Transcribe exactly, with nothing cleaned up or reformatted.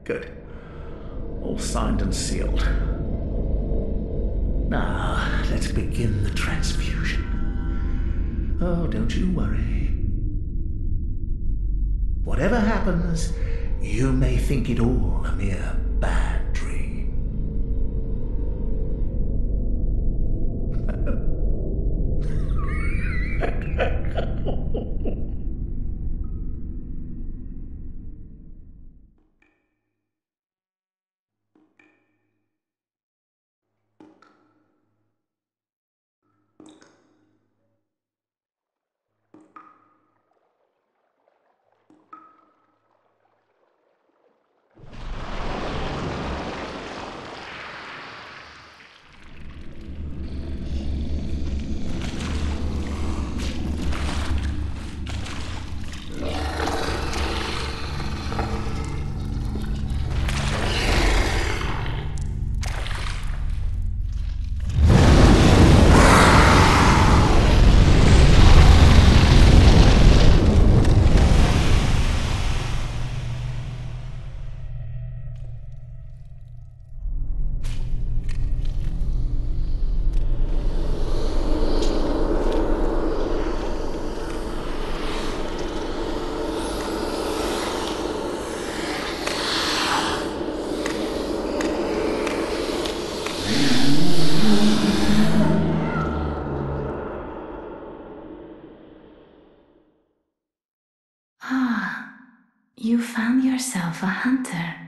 Good. All signed and sealed. Now, let's begin the transfusion. Oh, don't you worry. Whatever happens, you may think it all a mere bad dream. Ah, you found yourself a hunter.